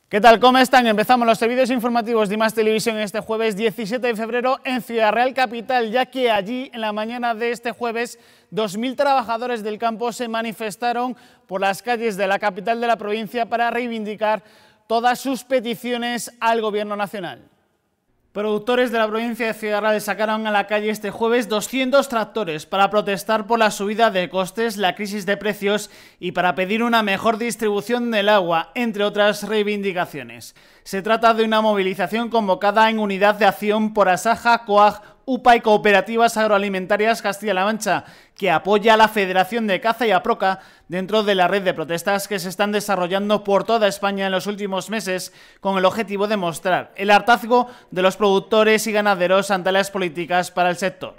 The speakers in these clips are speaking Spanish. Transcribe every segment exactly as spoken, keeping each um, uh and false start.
¿Qué tal? ¿Cómo están? Empezamos los servicios informativos de I Más Televisión este jueves diecisiete de febrero en Ciudad Real Capital, ya que allí en la mañana de este jueves dos mil trabajadores del campo se manifestaron por las calles de la capital de la provincia para reivindicar todas sus peticiones al Gobierno nacional. Productores de la provincia de Ciudad Real sacaron a la calle este jueves doscientos tractores para protestar por la subida de costes, la crisis de precios y para pedir una mejor distribución del agua, entre otras reivindicaciones. Se trata de una movilización convocada en unidad de acción por Asaja, COAG, U P A y Cooperativas Agroalimentarias Castilla-La Mancha, que apoya a la Federación de Caza y a Proca dentro de la red de protestas que se están desarrollando por toda España en los últimos meses con el objetivo de mostrar el hartazgo de los productores y ganaderos ante las políticas para el sector.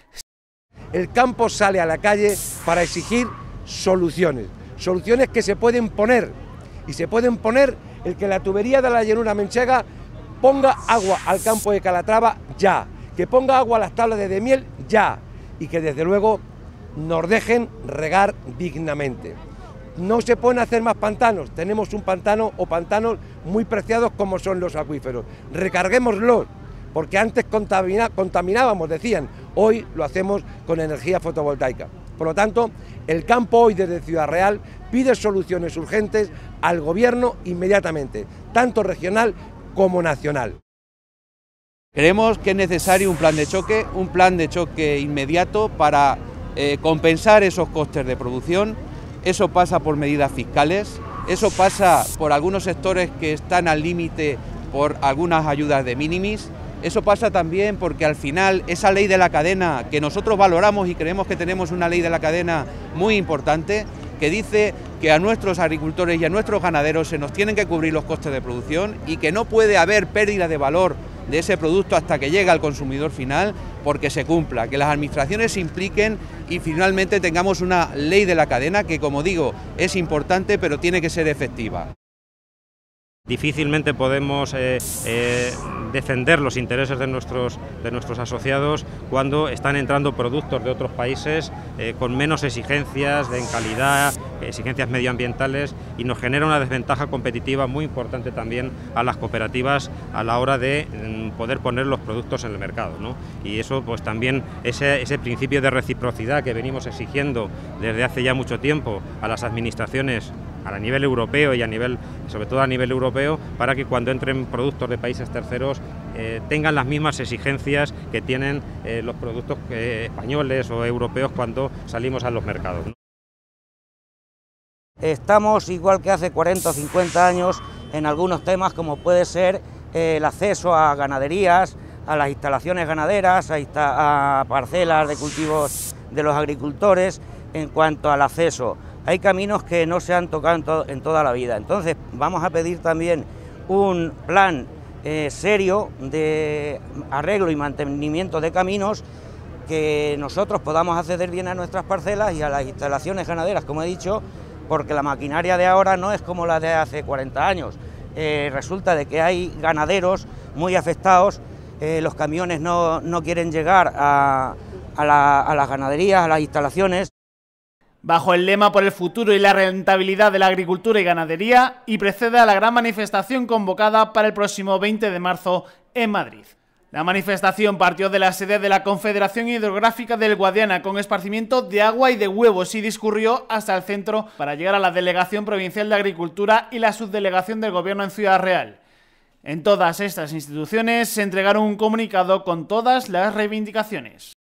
El campo sale a la calle para exigir soluciones, soluciones que se pueden poner, y se pueden poner el que la tubería de la llanura manchega ponga agua al campo de Calatrava ya, que ponga agua a las tablas de Miel ya, y que desde luego nos dejen regar dignamente. No se pueden hacer más pantanos, tenemos un pantano o pantanos muy preciados como son los acuíferos, recarguémoslos, porque antes contamina, contaminábamos, decían, hoy lo hacemos con energía fotovoltaica. Por lo tanto, el campo hoy desde Ciudad Real pide soluciones urgentes al Gobierno inmediatamente, tanto regional como nacional. Creemos que es necesario un plan de choque, un plan de choque inmediato para eh, compensar esos costes de producción. Eso pasa por medidas fiscales, eso pasa por algunos sectores que están al límite por algunas ayudas de minimis. Eso pasa también porque al final esa ley de la cadena, que nosotros valoramos y creemos que tenemos una ley de la cadena muy importante, que dice que a nuestros agricultores y a nuestros ganaderos se nos tienen que cubrir los costes de producción y que no puede haber pérdida de valor de ese producto hasta que llegue al consumidor final, porque se cumpla, que las administraciones se impliquen y finalmente tengamos una ley de la cadena que, como digo, es importante pero tiene que ser efectiva. Difícilmente podemos eh, eh, defender los intereses de nuestros, de nuestros asociados cuando están entrando productos de otros países eh, con menos exigencias de, en calidad, exigencias medioambientales, y nos genera una desventaja competitiva muy importante también a las cooperativas a la hora de mm, poder poner los productos en el mercado, ¿no? Y eso pues también ese, ese principio de reciprocidad que venimos exigiendo desde hace ya mucho tiempo a las administraciones a nivel europeo y a nivel, sobre todo a nivel europeo, para que cuando entren productos de países terceros eh, tengan las mismas exigencias que tienen eh, los productos eh, españoles o europeos cuando salimos a los mercados, ¿no? Estamos igual que hace cuarenta o cincuenta años en algunos temas como puede ser eh, el acceso a ganaderías, a las instalaciones ganaderas, a, a parcelas de cultivos de los agricultores. En cuanto al acceso, hay caminos que no se han tocado en, to en toda la vida, entonces vamos a pedir también un plan eh, serio de arreglo y mantenimiento de caminos, que nosotros podamos acceder bien a nuestras parcelas y a las instalaciones ganaderas, como he dicho, porque la maquinaria de ahora no es como la de hace cuarenta años. Eh, resulta de que hay ganaderos muy afectados, eh, los camiones no, no quieren llegar a, a, la, a las ganaderías, a las instalaciones. Bajo el lema por el futuro y la rentabilidad de la agricultura y ganadería, y precede a la gran manifestación convocada para el próximo veinte de marzo en Madrid. La manifestación partió de la sede de la Confederación Hidrográfica del Guadiana con esparcimiento de agua y de huevos y discurrió hasta el centro para llegar a la Delegación Provincial de Agricultura y la Subdelegación del Gobierno en Ciudad Real. En todas estas instituciones se entregaron un comunicado con todas las reivindicaciones.